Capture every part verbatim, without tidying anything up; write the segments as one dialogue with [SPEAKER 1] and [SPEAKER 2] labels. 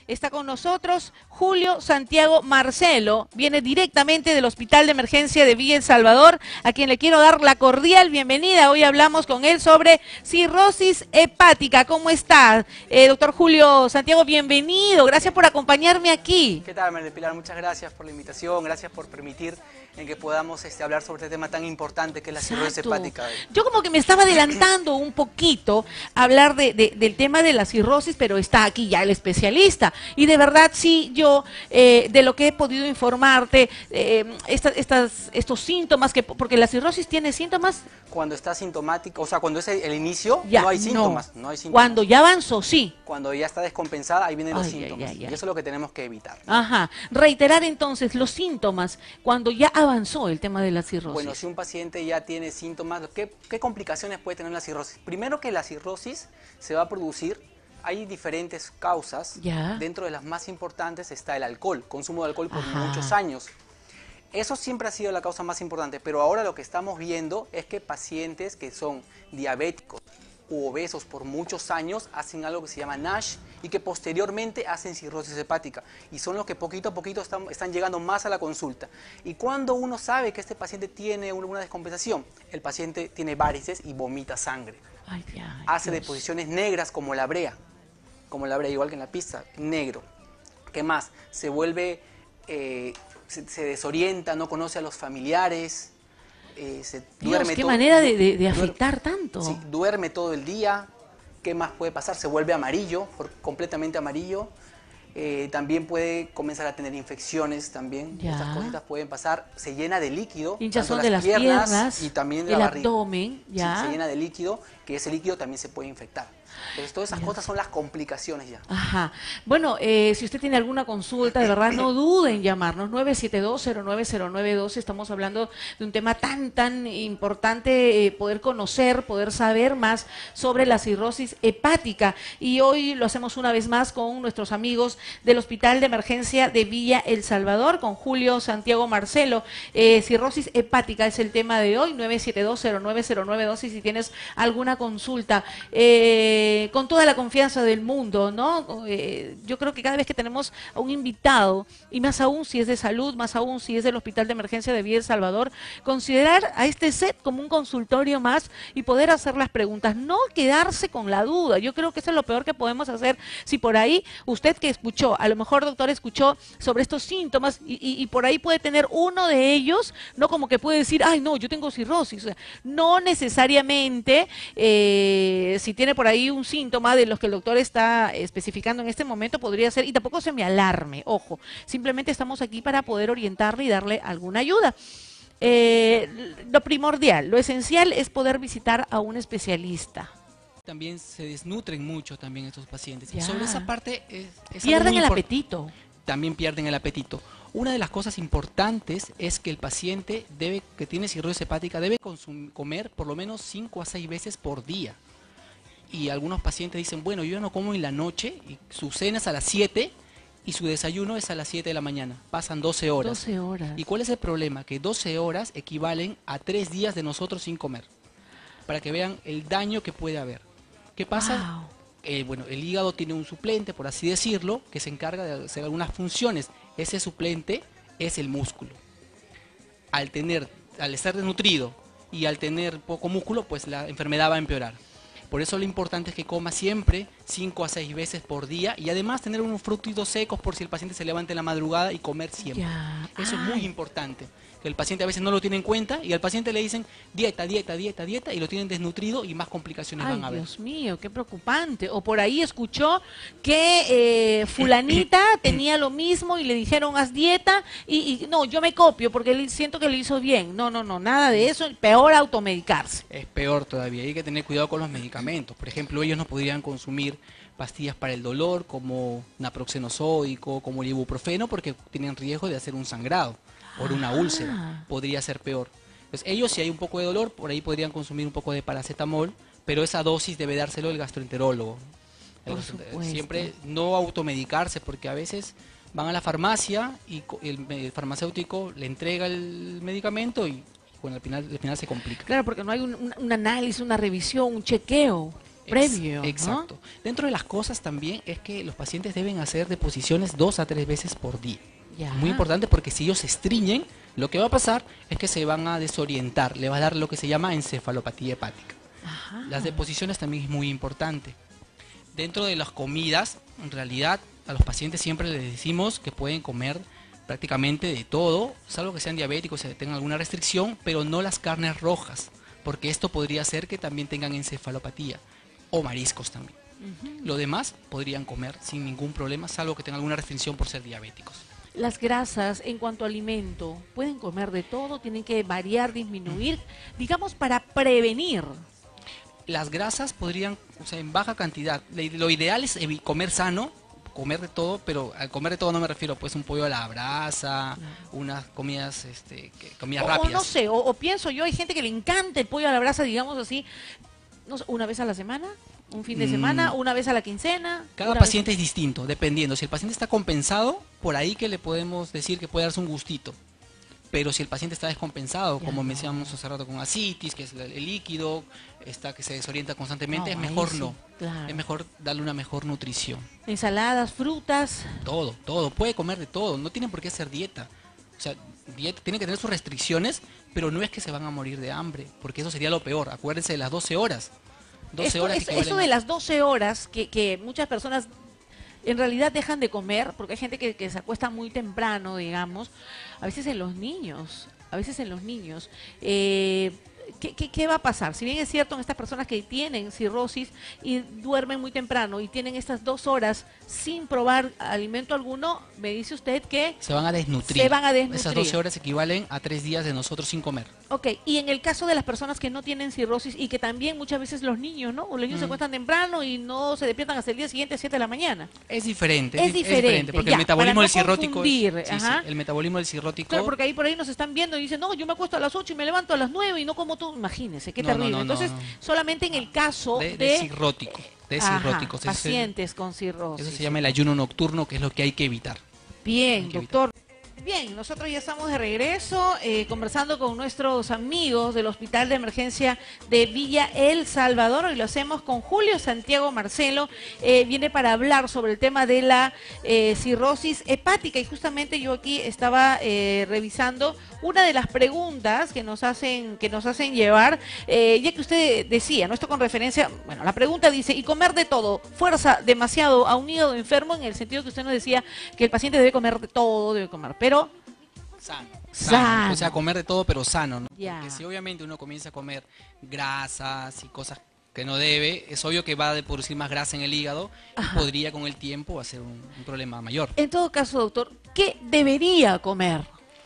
[SPEAKER 1] Está con nosotros Julio Santiago Marcelo, viene directamente del Hospital de Emergencia de Villa El Salvador, a quien le quiero dar la cordial bienvenida. Hoy hablamos con él sobre cirrosis hepática. ¿Cómo está, eh, doctor Julio Santiago? Bienvenido, gracias por acompañarme aquí.
[SPEAKER 2] ¿Qué tal, María Pilar? Muchas gracias por la invitación, gracias por permitir en que podamos este, hablar sobre este tema tan importante que es la cirrosis
[SPEAKER 1] Exacto.
[SPEAKER 2] hepática.
[SPEAKER 1] Yo como que me estaba adelantando un poquito a hablar de, de, del tema de la cirrosis, pero está aquí ya el especialista. Y de verdad, sí, yo, eh, de lo que he podido informarte, eh, esta, estas, estos síntomas, que porque la cirrosis tiene síntomas.
[SPEAKER 2] Cuando está sintomático, o sea, cuando es el, el inicio,
[SPEAKER 1] Ya,
[SPEAKER 2] no hay síntomas,
[SPEAKER 1] no.
[SPEAKER 2] no hay síntomas.
[SPEAKER 1] Cuando ya avanzó, sí.
[SPEAKER 2] Cuando ya está descompensada, ahí vienen los
[SPEAKER 1] Ay,
[SPEAKER 2] síntomas.
[SPEAKER 1] ay, ay, ay.
[SPEAKER 2] Y eso es lo que tenemos que evitar.
[SPEAKER 1] Ajá. Reiterar entonces los síntomas cuando ya avanzó el tema de la cirrosis.
[SPEAKER 2] Bueno, si un paciente ya tiene síntomas, ¿qué, qué complicaciones puede tener la cirrosis? Primero que la cirrosis se va a producir, hay diferentes causas.
[SPEAKER 1] Ya.
[SPEAKER 2] Dentro de las más importantes está el alcohol, consumo de alcohol por
[SPEAKER 1] Ajá.
[SPEAKER 2] muchos años. Eso siempre ha sido la causa más importante, pero ahora lo que estamos viendo es que pacientes que son diabéticos u obesos por muchos años hacen algo que se llama NASH y que posteriormente hacen cirrosis hepática, y son los que poquito a poquito están, están llegando más a la consulta. Y cuando uno sabe que este paciente tiene una descompensación, el paciente tiene varices y vomita sangre,
[SPEAKER 1] Ay, ya,
[SPEAKER 2] hace
[SPEAKER 1] Dios.
[SPEAKER 2] deposiciones negras como la brea, como la brea, igual que en la pizza, negro. ¿Qué más? Se vuelve, eh, se, se desorienta, no conoce a los familiares, eh, se
[SPEAKER 1] Dios,
[SPEAKER 2] duerme
[SPEAKER 1] qué
[SPEAKER 2] todo,
[SPEAKER 1] manera de, de, de
[SPEAKER 2] duer-
[SPEAKER 1] afectar tanto.
[SPEAKER 2] Sí, duerme todo el día. ¿Qué más puede pasar? Se vuelve amarillo, por- completamente amarillo. Eh, también puede comenzar a tener infecciones también.
[SPEAKER 1] Ya.
[SPEAKER 2] Estas cositas pueden pasar. Se llena de líquido.
[SPEAKER 1] Hinchazón
[SPEAKER 2] tanto
[SPEAKER 1] de las piernas,
[SPEAKER 2] y también de
[SPEAKER 1] el
[SPEAKER 2] la barriga.
[SPEAKER 1] abdomen,
[SPEAKER 2] Sí,
[SPEAKER 1] ya.
[SPEAKER 2] se llena de líquido, que ese líquido también se puede infectar. Entonces todas esas
[SPEAKER 1] Dios.
[SPEAKER 2] cosas son las complicaciones ya.
[SPEAKER 1] Ajá. Bueno, eh, si usted tiene alguna consulta, de verdad no duden en llamarnos, nueve siete dos, cero nueve cero nueve dos. Estamos hablando de un tema tan, tan importante, eh, poder conocer, poder saber más sobre la cirrosis hepática. Y hoy lo hacemos una vez más con nuestros amigos del Hospital de Emergencia de Villa El Salvador, con Julio Santiago Marcelo. Eh, cirrosis hepática es el tema de hoy, nueve siete dos, cero nueve cero nueve dos. Y si tienes alguna consulta, eh, con toda la confianza del mundo, ¿no? Eh, yo creo que cada vez que tenemos a un invitado, y más aún si es de salud, más aún si es del Hospital de Emergencia de Villa El Salvador, considerar a este set como un consultorio más y poder hacer las preguntas, no quedarse con la duda. Yo creo que eso es lo peor que podemos hacer. Si por ahí usted que escuchó, a lo mejor doctor escuchó sobre estos síntomas y, y, y por ahí puede tener uno de ellos, no como que puede decir, ay no, yo tengo cirrosis. O sea, no necesariamente, eh, si tiene por ahí un síntoma de los que el doctor está especificando en este momento, podría ser, y tampoco se me alarme, ojo, simplemente estamos aquí para poder orientarle y darle alguna ayuda. Eh, lo primordial, lo esencial es poder visitar a un especialista.
[SPEAKER 3] También se desnutren mucho también estos pacientes.
[SPEAKER 1] Ya.
[SPEAKER 3] Y sobre esa parte es, es algo
[SPEAKER 1] Pierden
[SPEAKER 3] muy
[SPEAKER 1] el
[SPEAKER 3] import-
[SPEAKER 1] apetito.
[SPEAKER 3] También pierden el apetito. Una de las cosas importantes es que el paciente debe, que tiene cirrosis hepática debe consum- comer por lo menos cinco a seis veces por día. Y algunos pacientes dicen, bueno, yo no como en la noche, y su cena es a las siete y su desayuno es a las siete de la mañana. Pasan doce horas.
[SPEAKER 1] doce horas.
[SPEAKER 3] ¿Y cuál es el problema? Que doce horas equivalen a tres días de nosotros sin comer. Para que vean el daño que puede haber. ¿Qué pasa?
[SPEAKER 1] Wow.
[SPEAKER 3] Eh, bueno, el hígado tiene un suplente, por así decirlo, que se encarga de hacer algunas funciones. Ese suplente es el músculo. Al tener, al estar desnutrido y al tener poco músculo, pues la enfermedad va a empeorar. Por eso lo importante es que coma siempre cinco a seis veces por día y además tener unos frutos secos por si el paciente se levanta en la madrugada y comer siempre.
[SPEAKER 1] Ya.
[SPEAKER 3] Eso es
[SPEAKER 1] Ay.
[SPEAKER 3] muy importante, que el paciente a veces no lo tiene en cuenta y al paciente le dicen dieta, dieta, dieta, dieta y lo tienen desnutrido y más complicaciones
[SPEAKER 1] Ay,
[SPEAKER 3] van a haber.
[SPEAKER 1] Dios mío, qué preocupante. O por ahí escuchó que eh, fulanita tenía lo mismo y le dijeron haz dieta y, y no, yo me copio porque le- siento que lo hizo bien. No, no, no, nada de eso. Peor automedicarse.
[SPEAKER 3] Es peor todavía, hay que tener cuidado con los medicamentos. Por ejemplo, ellos no podrían consumir pastillas para el dolor como naproxeno-sódico, como el ibuprofeno, porque tienen riesgo de hacer un sangrado por una
[SPEAKER 1] Ah.
[SPEAKER 3] úlcera. Podría ser peor. Entonces, ellos si hay un poco de dolor, por ahí podrían consumir un poco de paracetamol, pero esa dosis debe dárselo el gastroenterólogo. El
[SPEAKER 1] Por
[SPEAKER 3] gastroenter-
[SPEAKER 1] supuesto.
[SPEAKER 3] Siempre no automedicarse, porque a veces van a la farmacia y co- el, el farmacéutico le entrega el medicamento y bueno, al final, al final se complica.
[SPEAKER 1] Claro, porque no hay un, un- un análisis, una revisión, un chequeo. previo, ¿no?
[SPEAKER 3] Exacto. Dentro de las cosas también es que los pacientes deben hacer deposiciones dos a tres veces por día.
[SPEAKER 1] Ya.
[SPEAKER 3] Muy importante porque si ellos se estriñen, lo que va a pasar es que se van a desorientar, le va a dar lo que se llama encefalopatía hepática.
[SPEAKER 1] Ajá.
[SPEAKER 3] Las deposiciones también es muy importante. Dentro de las comidas, en realidad a los pacientes siempre les decimos que pueden comer prácticamente de todo, salvo que sean diabéticos y tengan alguna restricción, pero no las carnes rojas, porque esto podría hacer que también tengan encefalopatía, o mariscos también.
[SPEAKER 1] Ujú.
[SPEAKER 3] Lo demás podrían comer sin ningún problema, salvo que tengan alguna restricción por ser diabéticos.
[SPEAKER 1] Las grasas en cuanto a alimento, ¿pueden comer de todo? ¿Tienen que variar, disminuir? Digamos, para prevenir.
[SPEAKER 3] Las grasas podrían, o sea, en baja cantidad. Lo ideal es evi- comer sano, comer de todo, pero al comer de todo no me refiero pues un pollo a la brasa, unas comidas, este, que- comidas
[SPEAKER 1] O, o
[SPEAKER 3] rápidas.
[SPEAKER 1] no sé, o, o pienso yo, hay gente que le encanta el pollo a la brasa, digamos así, no sé, una vez a la semana, un fin de
[SPEAKER 3] Mm.
[SPEAKER 1] semana, una vez a la quincena.
[SPEAKER 3] Cada
[SPEAKER 1] una
[SPEAKER 3] paciente
[SPEAKER 1] vez
[SPEAKER 3] es distinto, dependiendo. Si el paciente está compensado, por ahí que le podemos decir que puede darse un gustito. Pero si el paciente está descompensado,
[SPEAKER 1] Ya
[SPEAKER 3] como
[SPEAKER 1] no.
[SPEAKER 3] mencionamos hace rato con asitis, que es el, el líquido, está que se desorienta constantemente,
[SPEAKER 1] No,
[SPEAKER 3] es
[SPEAKER 1] ahí
[SPEAKER 3] mejor
[SPEAKER 1] sí,
[SPEAKER 3] no.
[SPEAKER 1] claro.
[SPEAKER 3] Es mejor darle una mejor nutrición.
[SPEAKER 1] Ensaladas, frutas.
[SPEAKER 3] Todo, todo. Puede comer de todo. No tienen por qué hacer dieta. O sea, dieta tiene que tener sus restricciones, pero no es que se van a morir de hambre, porque eso sería lo peor. Acuérdense de las doce horas. doce
[SPEAKER 1] Esto,
[SPEAKER 3] horas
[SPEAKER 1] es-
[SPEAKER 3] equivalen
[SPEAKER 1] eso
[SPEAKER 3] a-
[SPEAKER 1] de las doce horas que, que muchas personas en realidad dejan de comer, porque hay gente que, que se acuesta muy temprano, digamos, a veces en los niños, a veces en los niños. Eh, ¿qué, qué, qué va a pasar? Si bien es cierto en estas personas que tienen cirrosis y duermen muy temprano y tienen estas dos horas sin probar alimento alguno, me dice usted que...
[SPEAKER 3] Se van a desnutrir.
[SPEAKER 1] Se van a desnutrir.
[SPEAKER 3] Esas doce horas equivalen a tres días de nosotros sin comer.
[SPEAKER 1] Ok, y en el caso de las personas que no tienen cirrosis y que también muchas veces los niños, ¿no? Los niños se
[SPEAKER 3] Mm.
[SPEAKER 1] acuestan temprano y no se despiertan hasta el día siguiente a siete de la mañana.
[SPEAKER 3] Es diferente.
[SPEAKER 1] Es
[SPEAKER 3] di-
[SPEAKER 1] diferente,
[SPEAKER 3] porque
[SPEAKER 1] ya,
[SPEAKER 3] el metabolismo
[SPEAKER 1] para no
[SPEAKER 3] del cirrótico es-
[SPEAKER 1] confundir,
[SPEAKER 3] sí, sí,
[SPEAKER 1] ajá.
[SPEAKER 3] el metabolismo del cirrótico.
[SPEAKER 1] Claro, porque ahí por ahí nos están viendo y dicen, no, yo me acuesto a las ocho y me levanto a las nueve y no como tú. Imagínense, qué
[SPEAKER 3] No, no,
[SPEAKER 1] terrible.
[SPEAKER 3] no, no,
[SPEAKER 1] Entonces,
[SPEAKER 3] no.
[SPEAKER 1] solamente en el caso
[SPEAKER 3] de,
[SPEAKER 1] de,
[SPEAKER 3] de cirrótico. De
[SPEAKER 1] ajá,
[SPEAKER 3] cirróticos. Ese es el-
[SPEAKER 1] pacientes con cirrosis.
[SPEAKER 3] Eso se llama el ayuno nocturno, que es lo que hay que evitar.
[SPEAKER 1] Bien,
[SPEAKER 3] Hay que
[SPEAKER 1] doctor. Bien, nosotros ya estamos de regreso eh, conversando con nuestros amigos del Hospital de Emergencia de Villa El Salvador. Hoy lo hacemos con Julio Santiago Marcelo. Eh, viene para hablar sobre el tema de la eh, cirrosis hepática. Y justamente yo aquí estaba eh, revisando una de las preguntas que nos hacen, que nos hacen llevar, eh, ya que usted decía, ¿no? Esto con referencia, bueno, la pregunta dice, ¿y comer de todo fuerza demasiado a un hígado enfermo? En el sentido que usted nos decía que el paciente debe comer de todo, debe comer, pero
[SPEAKER 3] Sano.
[SPEAKER 1] Sano.
[SPEAKER 3] O sea, comer de todo, pero sano, ¿no?
[SPEAKER 1] Ya.
[SPEAKER 3] Porque si obviamente uno comienza a comer grasas y cosas que no debe, es obvio que va a producir más grasa en el hígado
[SPEAKER 1] Ajá.
[SPEAKER 3] y podría con el tiempo hacer un, un problema mayor.
[SPEAKER 1] en todo caso, doctor, ¿qué debería comer?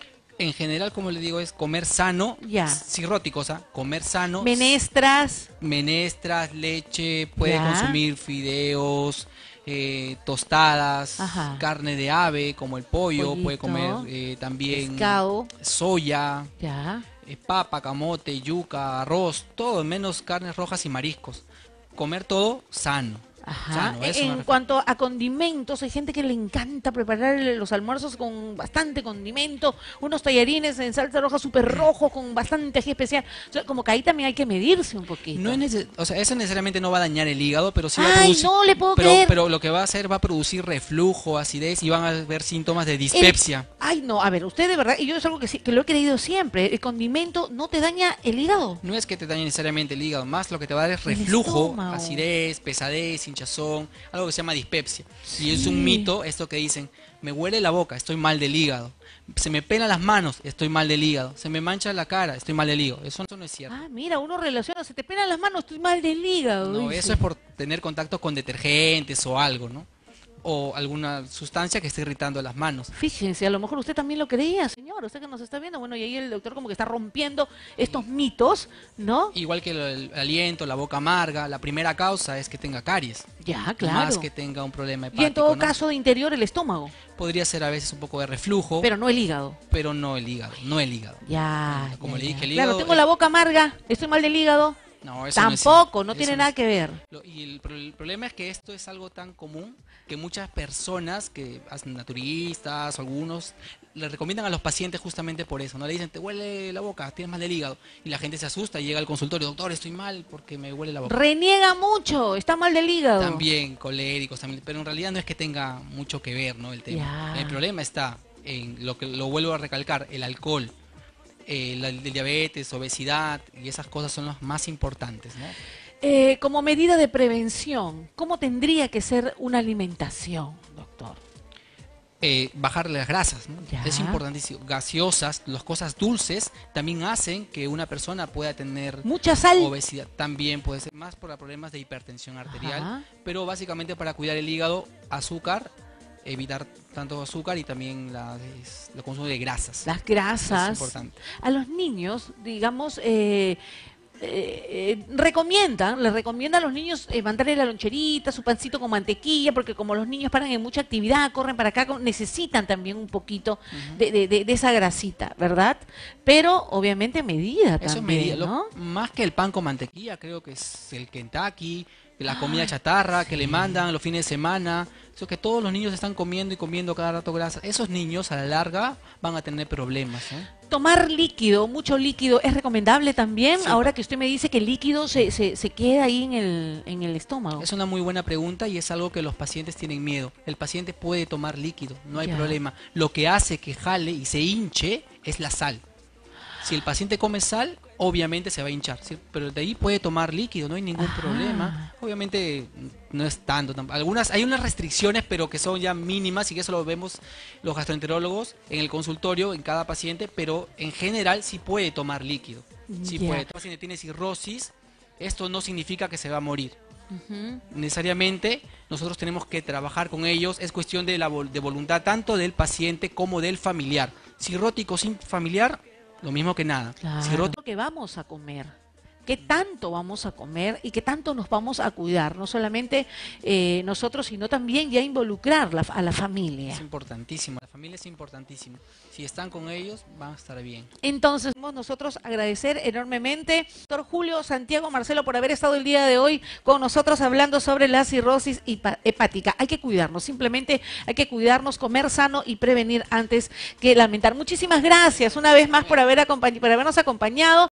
[SPEAKER 3] En general, como le digo, es comer sano,
[SPEAKER 1] Ya.
[SPEAKER 3] cirrótico, o sea, comer sano,
[SPEAKER 1] Menestras,
[SPEAKER 3] menestras, leche, puede
[SPEAKER 1] Ya.
[SPEAKER 3] consumir fideos, eh, tostadas,
[SPEAKER 1] Ajá.
[SPEAKER 3] carne de ave como el pollo, puede
[SPEAKER 1] Pollito,
[SPEAKER 3] comer eh, también
[SPEAKER 1] pescado,
[SPEAKER 3] soya,
[SPEAKER 1] ya.
[SPEAKER 3] eh, papa, camote, yuca, arroz, todo menos carnes rojas y mariscos. Comer todo sano.
[SPEAKER 1] Ajá.
[SPEAKER 3] Sano, eso me
[SPEAKER 1] En
[SPEAKER 3] refiero.
[SPEAKER 1] cuanto a condimentos, hay gente que le encanta preparar los almuerzos con bastante condimento, unos tallarines en salsa roja súper rojo con bastante ají especial. O sea, como que ahí también hay que medirse un poquito.
[SPEAKER 3] No es nece- o sea, eso necesariamente no va a dañar el hígado, pero sí va a
[SPEAKER 1] Ay,
[SPEAKER 3] producir.
[SPEAKER 1] no le puedo
[SPEAKER 3] pero,
[SPEAKER 1] creer.
[SPEAKER 3] pero lo que va a hacer va a producir reflujo, acidez y van a haber síntomas de
[SPEAKER 1] El-
[SPEAKER 3] dispepsia.
[SPEAKER 1] Ay, no, a ver, usted de verdad, y yo es algo que, sí, que lo he creído siempre, el condimento no te daña el hígado.
[SPEAKER 3] No es que te dañe necesariamente el hígado, más lo que te va a dar es
[SPEAKER 1] El
[SPEAKER 3] reflujo,
[SPEAKER 1] estómago.
[SPEAKER 3] acidez, pesadez, hinchazón, algo que se llama dispepsia. Y es
[SPEAKER 1] Sí.
[SPEAKER 3] un mito esto que dicen, me huele la boca, estoy mal del hígado. Se me pelan las manos, estoy mal del hígado. Se me mancha la cara, estoy mal del hígado. Eso, eso no es cierto.
[SPEAKER 1] Ah, mira, uno relaciona, se te pelan las manos, estoy mal del hígado.
[SPEAKER 3] No,
[SPEAKER 1] dice.
[SPEAKER 3] eso es por tener contacto con detergentes o algo, ¿no? O alguna sustancia que esté irritando las manos.
[SPEAKER 1] Fíjense, a lo mejor usted también lo creía, señor, usted que nos está viendo. Bueno, y ahí el doctor como que está rompiendo estos mitos, ¿no?
[SPEAKER 3] Igual que el, el aliento, la boca amarga, la primera causa es que tenga caries.
[SPEAKER 1] Ya, claro.
[SPEAKER 3] Más que tenga un problema hepático.
[SPEAKER 1] Y en todo
[SPEAKER 3] ¿no?
[SPEAKER 1] caso de interior el estómago,
[SPEAKER 3] Podría ser a veces un poco de reflujo,
[SPEAKER 1] pero no el hígado.
[SPEAKER 3] pero no el hígado, no el hígado.
[SPEAKER 1] Ya.
[SPEAKER 3] Como
[SPEAKER 1] ya,
[SPEAKER 3] le dije,
[SPEAKER 1] ya.
[SPEAKER 3] el
[SPEAKER 1] Claro,
[SPEAKER 3] hígado-
[SPEAKER 1] tengo la boca amarga, estoy mal del hígado.
[SPEAKER 3] No, eso no es-
[SPEAKER 1] Tampoco, no
[SPEAKER 3] eso
[SPEAKER 1] tiene
[SPEAKER 3] no
[SPEAKER 1] nada
[SPEAKER 3] es-
[SPEAKER 1] que ver.
[SPEAKER 3] Lo- y el, pro- el problema es que esto es algo tan común que muchas personas, que hacen naturistas, algunos, le recomiendan a los pacientes justamente por eso. No le dicen, te huele la boca, tienes mal del hígado. Y la gente se asusta y llega al consultorio, doctor, estoy mal porque me huele la boca.
[SPEAKER 1] Reniega mucho, está mal del hígado.
[SPEAKER 3] También coléricos, también, pero en realidad no es que tenga mucho que ver, ¿no? El tema.
[SPEAKER 1] Ya.
[SPEAKER 3] El problema está en lo que lo vuelvo a recalcar, el alcohol, eh, la- el diabetes, obesidad y esas cosas son las más importantes, ¿no?
[SPEAKER 1] Eh, como medida de prevención, ¿cómo tendría que ser una alimentación, doctor?
[SPEAKER 3] Eh, bajar las grasas, ¿no?
[SPEAKER 1] Ya.
[SPEAKER 3] Es importantísimo. Gaseosas, las cosas dulces también hacen que una persona pueda tener
[SPEAKER 1] Mucha sal.
[SPEAKER 3] obesidad. También puede ser más por problemas de hipertensión arterial,
[SPEAKER 1] Ajá.
[SPEAKER 3] pero básicamente para cuidar el hígado, azúcar, evitar tanto azúcar y también la, es- el consumo de grasas.
[SPEAKER 1] Las
[SPEAKER 3] Es
[SPEAKER 1] grasas.
[SPEAKER 3] importante.
[SPEAKER 1] A los niños, digamos, eh, eh, eh, recomiendan, les recomiendan a los niños eh, mandarle la loncherita, su pancito con mantequilla, porque como los niños paran en mucha actividad, corren para acá, con- necesitan también un poquito de, de- de- de esa grasita, ¿verdad? Pero obviamente medida
[SPEAKER 3] Eso es
[SPEAKER 1] también,
[SPEAKER 3] medida. Lo-
[SPEAKER 1] ¿no?
[SPEAKER 3] más que el pan con mantequilla, creo que es el Kentucky, la comida chatarra que le mandan los fines de semana. Eso que todos los niños están comiendo y comiendo cada rato grasa. Esos niños a la larga van a tener problemas, ¿no?
[SPEAKER 1] Tomar líquido, mucho líquido, ¿es recomendable también?
[SPEAKER 3] Sí.
[SPEAKER 1] Ahora que usted me dice que el líquido se, se, se queda ahí en el, en el estómago.
[SPEAKER 3] Es una muy buena pregunta y es algo que los pacientes tienen miedo. El paciente puede tomar líquido, no hay
[SPEAKER 1] Ya.
[SPEAKER 3] problema. Lo que hace que jale y se hinche es la sal. Si el paciente come sal, obviamente se va a hinchar, ¿sí? Pero de ahí puede tomar líquido, no hay ningún
[SPEAKER 1] Ajá.
[SPEAKER 3] problema. Obviamente no es tanto. tam- Algunas, hay unas restricciones, pero que son ya mínimas y que eso lo vemos los gastroenterólogos en el consultorio, en cada paciente, pero en general sí puede tomar líquido. Sí
[SPEAKER 1] Ya.
[SPEAKER 3] puede. El paciente tiene cirrosis, esto no significa que se va a morir.
[SPEAKER 1] Ujú.
[SPEAKER 3] Necesariamente nosotros tenemos que trabajar con ellos, es cuestión de la vol- de voluntad tanto del paciente como del familiar. Cirrótico sin familiar, lo mismo que nada.
[SPEAKER 1] Claro.
[SPEAKER 3] Cirrótico,
[SPEAKER 1] Lo que vamos a comer, qué tanto vamos a comer y qué tanto nos vamos a cuidar, no solamente eh, nosotros, sino también ya involucrar la- a la familia.
[SPEAKER 3] es importantísimo, la familia es importantísimo. Si están con ellos, van a estar bien.
[SPEAKER 1] Entonces, vamos nosotros agradecer enormemente doctor Julio Santiago Marcelo por haber estado el día de hoy con nosotros hablando sobre la cirrosis hipa- hepática. Hay que cuidarnos, simplemente hay que cuidarnos, comer sano y prevenir antes que lamentar. Muchísimas gracias una vez más por haber acompañ- por habernos acompañado.